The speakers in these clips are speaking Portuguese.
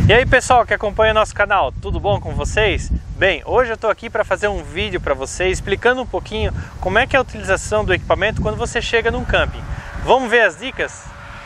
E aí pessoal que acompanha o nosso canal, tudo bom com vocês? Bem, hoje eu estou aqui para fazer um vídeo para vocês explicando um pouquinho como é que é a utilização do equipamento quando você chega num camping. Vamos ver as dicas?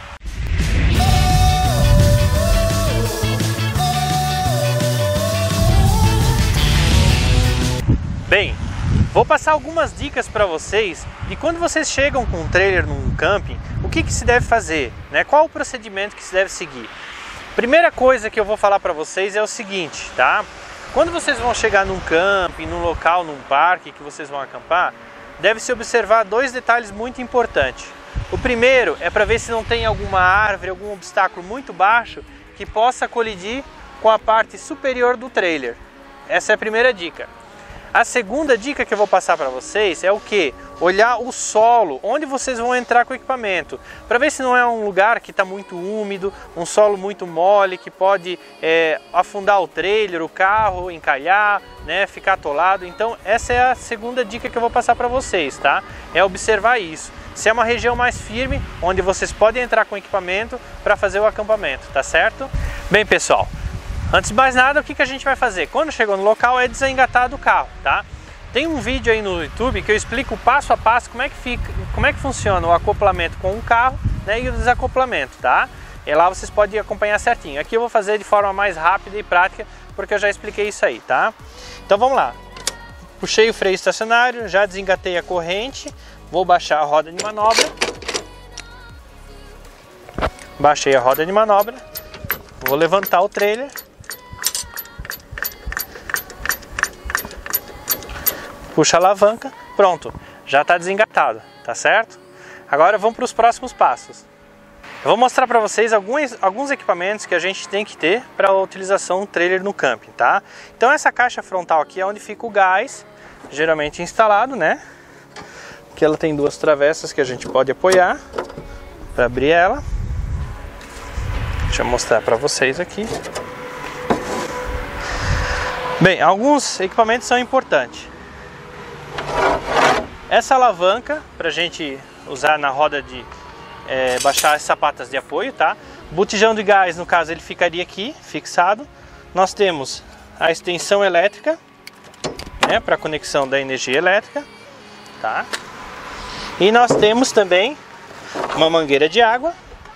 Bem, vou passar algumas dicas para vocês de quando vocês chegam com um trailer num camping, o que se deve fazer, né? Qual o procedimento que se deve seguir. Primeira coisa que eu vou falar para vocês é o seguinte, tá? Quando vocês vão chegar num camping, num local, num parque que vocês vão acampar, deve-se observar dois detalhes muito importantes. O primeiro é para ver se não tem alguma árvore, algum obstáculo muito baixo que possa colidir com a parte superior do trailer. Essa é a primeira dica. A segunda dica que eu vou passar para vocês é o que? Olhar o solo, onde vocês vão entrar com o equipamento, para ver se não é um lugar que está muito úmido, um solo muito mole, que pode afundar o trailer, o carro, encalhar, né, ficar atolado. Então essa é a segunda dica que eu vou passar para vocês, tá? É observar isso. Se é uma região mais firme, onde vocês podem entrar com o equipamento para fazer o acampamento, tá certo? Bem pessoal, antes de mais nada, o que a gente vai fazer? Quando chegou no local é desengatar do carro, tá? Tem um vídeo aí no YouTube que eu explico passo a passo como é que funciona o acoplamento com o carro, né, e o desacoplamento, tá? E lá vocês podem acompanhar certinho. Aqui eu vou fazer de forma mais rápida e prática, porque eu já expliquei isso aí, tá? Então vamos lá. Puxei o freio estacionário, já desengatei a corrente, vou baixar a roda de manobra. Baixei a roda de manobra, vou levantar o trailer. Puxa a alavanca, pronto, já está desengatado, tá certo? Agora vamos para os próximos passos. Eu vou mostrar para vocês alguns equipamentos que a gente tem que ter para a utilização do trailer no camping, tá? Então essa caixa frontal aqui é onde fica o gás, geralmente instalado, né? Que ela tem duas travessas que a gente pode apoiar para abrir ela. Deixa eu mostrar para vocês aqui. Bem, alguns equipamentos são importantes. Essa alavanca para a gente usar na roda de baixar as sapatas de apoio, tá? O botijão de gás, no caso, ele ficaria aqui fixado. Nós temos a extensão elétrica, né, para conexão da energia elétrica, tá? E nós temos também uma mangueira de água.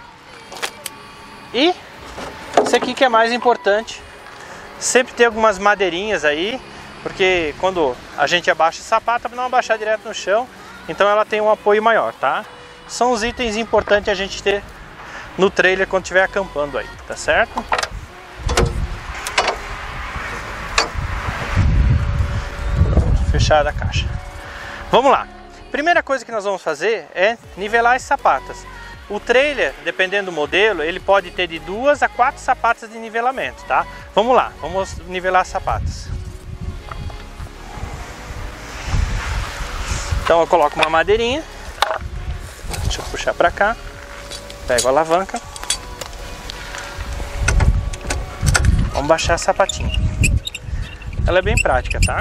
E isso aqui que é mais importante, sempre ter algumas madeirinhas aí, porque quando a gente abaixa a sapata, para não abaixar direto no chão, então ela tem um apoio maior, tá? São os itens importantes a gente ter no trailer quando estiver acampando aí, tá certo? Fechada a caixa. Vamos lá. Primeira coisa que nós vamos fazer é nivelar as sapatas. O trailer, dependendo do modelo, ele pode ter de 2 a 4 sapatas de nivelamento, tá? Vamos lá, vamos nivelar as sapatas. Então eu coloco uma madeirinha, deixa eu puxar para cá, pego a alavanca, vamos baixar a sapatinha. Ela é bem prática, tá?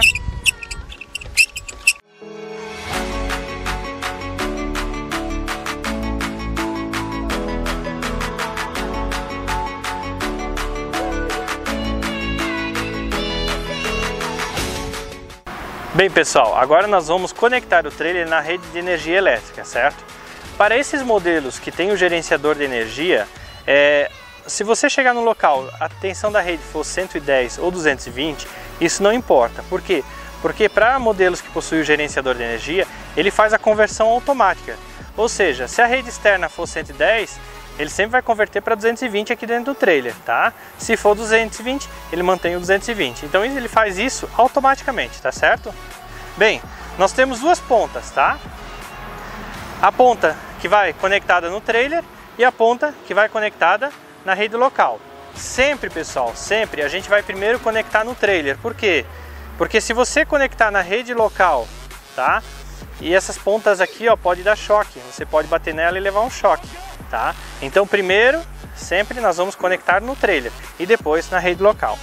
Bem pessoal, agora nós vamos conectar o trailer na rede de energia elétrica, certo? Para esses modelos que tem o gerenciador de energia, se você chegar no local, a tensão da rede for 110 ou 220, isso não importa. Por quê? Porque para modelos que possuem o gerenciador de energia, ele faz a conversão automática. Ou seja, se a rede externa for 110, ele sempre vai converter para 220 aqui dentro do trailer, tá? Se for 220, ele mantém o 220. Então ele faz isso automaticamente, tá certo? Bem, nós temos duas pontas, tá? A ponta que vai conectada no trailer e a ponta que vai conectada na rede local. Sempre, pessoal, sempre a gente vai primeiro conectar no trailer. Por quê? Porque se você conectar na rede local, tá? E essas pontas aqui, ó, pode dar choque. Você pode bater nela e levar um choque. Tá? Então primeiro, sempre nós vamos conectar no trailer e depois na rede local.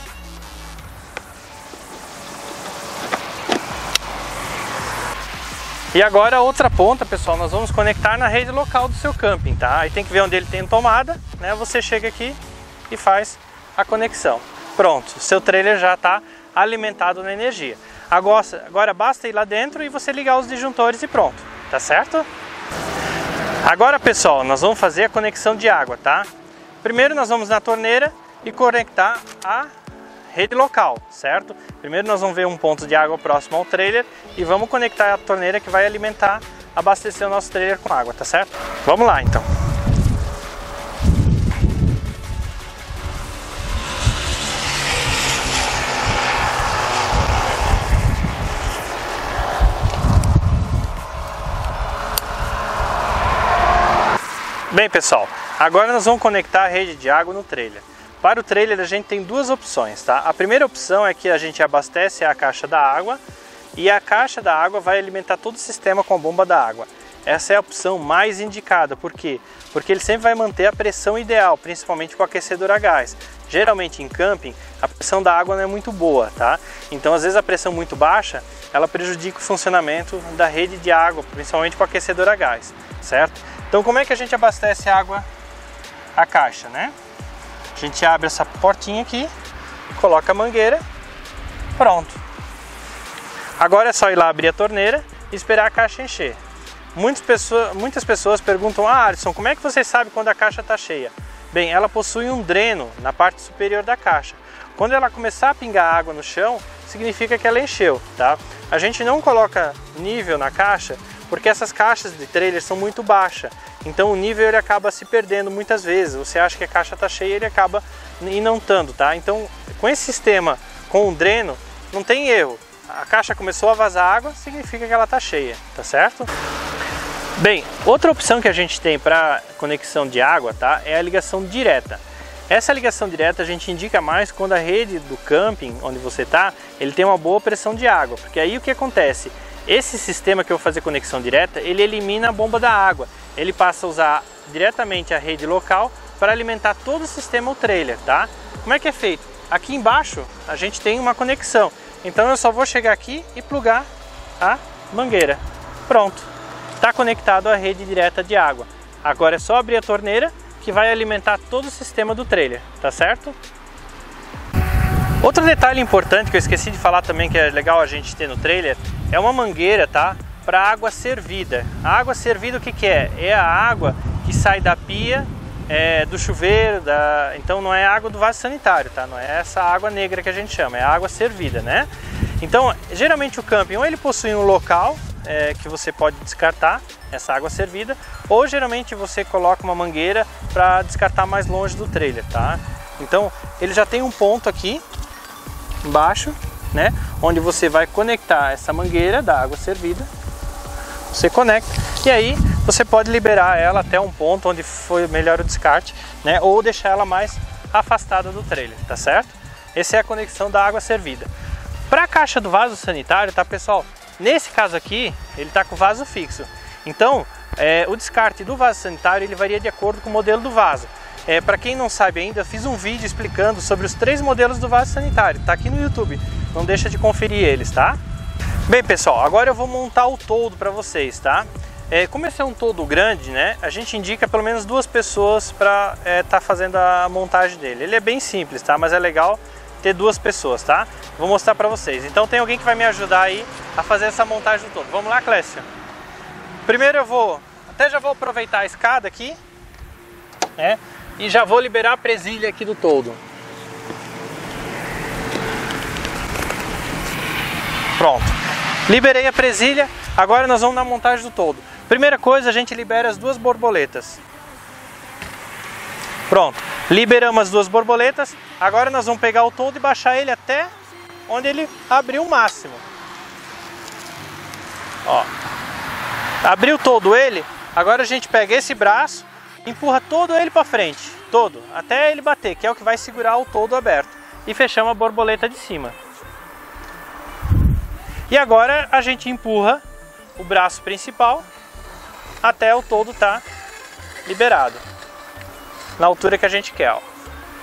E agora a outra ponta, pessoal, nós vamos conectar na rede local do seu camping, tá? Aí tem que ver onde ele tem tomada, né? Você chega aqui e faz a conexão. Pronto, seu trailer já está alimentado na energia. Agora basta ir lá dentro e você ligar os disjuntores e pronto, tá certo? Agora, pessoal, nós vamos fazer a conexão de água, tá? Primeiro nós vamos na torneira e conectar a rede local, certo? Primeiro nós vamos ver um ponto de água próximo ao trailer e vamos conectar a torneira que vai alimentar, abastecer o nosso trailer com água, tá certo? Vamos lá, então. Bem, pessoal, agora nós vamos conectar a rede de água no trailer. Para o trailer a gente tem duas opções, tá? A primeira opção é que a gente abastece a caixa da água e a caixa da água vai alimentar todo o sistema com a bomba da água. Essa é a opção mais indicada, por quê? Porque ele sempre vai manter a pressão ideal, principalmente com o aquecedor a gás. Geralmente em camping a pressão da água não é muito boa, tá? Então às vezes a pressão muito baixa, ela prejudica o funcionamento da rede de água, principalmente com o aquecedor a gás, certo? Então como é que a gente abastece água à caixa, né? A gente abre essa portinha aqui, coloca a mangueira, pronto. Agora é só ir lá abrir a torneira e esperar a caixa encher. Muitas pessoas perguntam: ah, Alisson, como é que você sabe quando a caixa está cheia? Bem, ela possui um dreno na parte superior da caixa. Quando ela começar a pingar água no chão, significa que ela encheu, tá? A gente não coloca nível na caixa porque essas caixas de trailer são muito baixas. Então o nível ele acaba se perdendo muitas vezes. Você acha que a caixa está cheia e ele acaba inundando, tá? Então com esse sistema, com o dreno, não tem erro. A caixa começou a vazar água, significa que ela está cheia, tá certo? Bem, outra opção que a gente tem para conexão de água, tá, é a ligação direta. Essa ligação direta a gente indica mais quando a rede do camping, onde você está, ele tem uma boa pressão de água, porque aí o que acontece? Esse sistema que eu vou fazer conexão direta, ele elimina a bomba da água, ele passa a usar diretamente a rede local para alimentar todo o sistema, o trailer, tá? Como é que é feito? Aqui embaixo a gente tem uma conexão, então eu só vou chegar aqui e plugar a mangueira, pronto, está conectado à rede direta de água. Agora é só abrir a torneira que vai alimentar todo o sistema do trailer, tá certo? Outro detalhe importante que eu esqueci de falar também, que é legal a gente ter no trailer, é uma mangueira, tá? Para água servida. A água servida o que que é? É a água que sai da pia, do chuveiro, então não é água do vaso sanitário, tá? Não é essa água negra que a gente chama, é a água servida, né? Então, geralmente o camping, ou ele possui um local que você pode descartar essa água servida, ou geralmente você coloca uma mangueira para descartar mais longe do trailer, tá? Então, ele já tem um ponto aqui embaixo, né, onde você vai conectar essa mangueira da água servida. Você conecta e aí você pode liberar ela até um ponto onde foi melhor o descarte, né, ou deixar ela mais afastada do trailer, tá certo? Essa é a conexão da água servida. Para a caixa do vaso sanitário, tá, pessoal? Nesse caso aqui, ele está com o vaso fixo. Então, o descarte do vaso sanitário ele varia de acordo com o modelo do vaso. Para quem não sabe ainda, eu fiz um vídeo explicando sobre os 3 modelos do vaso sanitário. Tá aqui no YouTube, não deixa de conferir eles, tá? Bem, pessoal, agora eu vou montar o toldo para vocês, tá? Como esse é um toldo grande, né? A gente indica pelo menos 2 pessoas para tá fazendo a montagem dele. Ele é bem simples, tá? Mas é legal ter 2 pessoas, tá? Vou mostrar para vocês. Então tem alguém que vai me ajudar aí a fazer essa montagem do toldo. Vamos lá, Clécio? Primeiro eu já vou aproveitar a escada aqui, né? E já vou liberar a presilha aqui do toldo. Pronto. Liberei a presilha, agora nós vamos na montagem do toldo. Primeira coisa, a gente libera as 2 borboletas. Pronto. Liberamos as 2 borboletas, agora nós vamos pegar o toldo e baixar ele até onde ele abriu o máximo. Ó. Abriu todo ele, agora a gente pega esse braço, empurra todo ele para frente, todo, até ele bater, que é o que vai segurar o toldo aberto. E fechamos a borboleta de cima. E agora a gente empurra o braço principal até o toldo estar liberado, na altura que a gente quer, ó.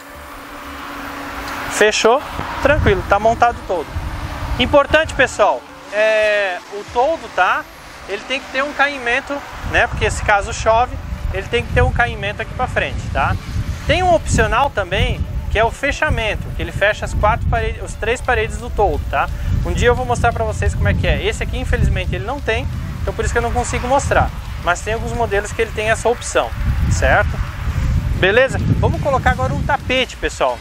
Fechou, tranquilo, tá montado todo. Importante, pessoal, o toldo, tá? Ele tem que ter um caimento, né? Porque se caso chove, ele tem que ter um caimento aqui para frente, tá? Tem um opcional também, que é o fechamento, que ele fecha as três paredes do toldo, tá? Um dia eu vou mostrar para vocês como é que é. Esse aqui, infelizmente, ele não tem, então por isso que eu não consigo mostrar. Mas tem alguns modelos que ele tem essa opção, certo? Beleza? Vamos colocar agora um tapete, pessoal.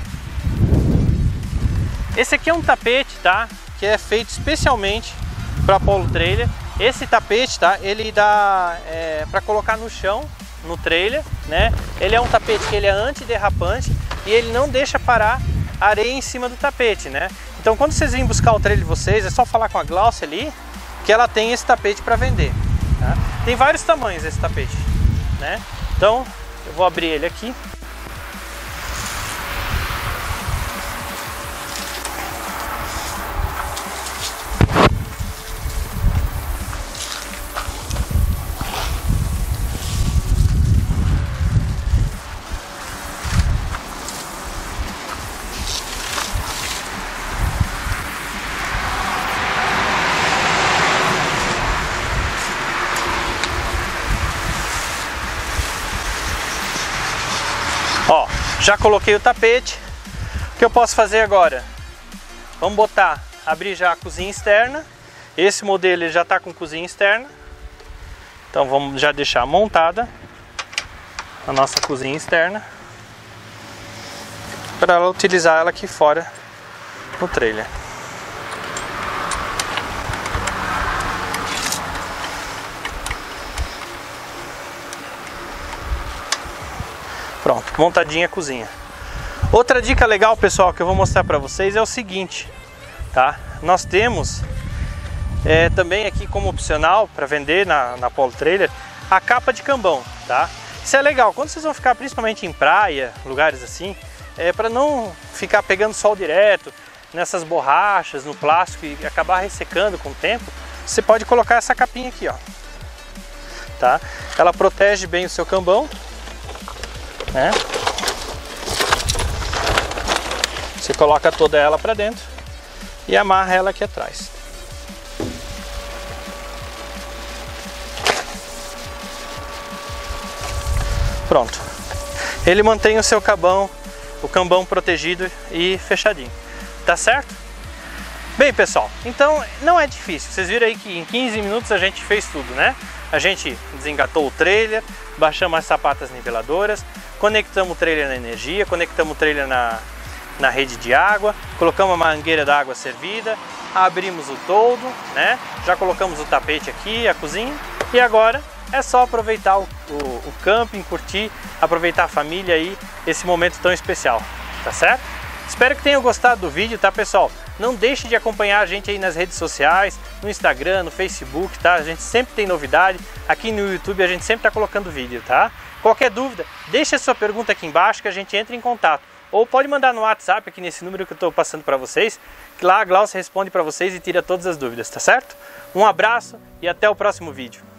Esse aqui é um tapete, tá? Que é feito especialmente para Polo Trailer. Esse tapete, tá? Ele dá para colocar no chão, no trailer, né? Ele é um tapete que ele é antiderrapante e ele não deixa parar areia em cima do tapete, né? Então quando vocês virem buscar o trailer de vocês, é só falar com a Glaucia ali que ela tem esse tapete para vender, tá? Tem vários tamanhos esse tapete, né? Então eu vou abrir ele aqui. Ó, já coloquei o tapete. O que eu posso fazer agora? Vamos abrir já a cozinha externa. Esse modelo ele já está com cozinha externa. Então vamos já deixar montada a nossa cozinha externa para ela utilizar ela aqui fora no trailer. Pronto, montadinha a cozinha. Outra dica legal, pessoal, que eu vou mostrar para vocês é o seguinte, tá? Nós temos também aqui como opcional para vender na Polo Trailer a capa de cambão, tá? Isso é legal, quando vocês vão ficar principalmente em praia, lugares assim, para não ficar pegando sol direto nessas borrachas, no plástico e acabar ressecando com o tempo, você pode colocar essa capinha aqui, ó, tá? Ela protege bem o seu cambão, né? Você coloca toda ela para dentro e amarra ela aqui atrás. Pronto. Ele mantém o seu cambão, protegido e fechadinho. Tá certo? Bem, pessoal, então não é difícil. Vocês viram aí que em 15 minutos a gente fez tudo, né? A gente desengatou o trailer, baixamos as sapatas niveladoras, conectamos o trailer na energia, conectamos o trailer na rede de água, colocamos a mangueira da água servida, abrimos o toldo, né? Já colocamos o tapete aqui, a cozinha, e agora é só aproveitar o camping, curtir, aproveitar a família aí, esse momento tão especial, tá certo? Espero que tenham gostado do vídeo, tá, pessoal? Não deixe de acompanhar a gente aí nas redes sociais, no Instagram, no Facebook, tá? A gente sempre tem novidade, aqui no YouTube a gente sempre tá colocando vídeo, tá? Qualquer dúvida, deixe a sua pergunta aqui embaixo que a gente entra em contato. Ou pode mandar no WhatsApp aqui nesse número que eu estou passando para vocês, que lá a Glaucia responde para vocês e tira todas as dúvidas, tá certo? Um abraço e até o próximo vídeo.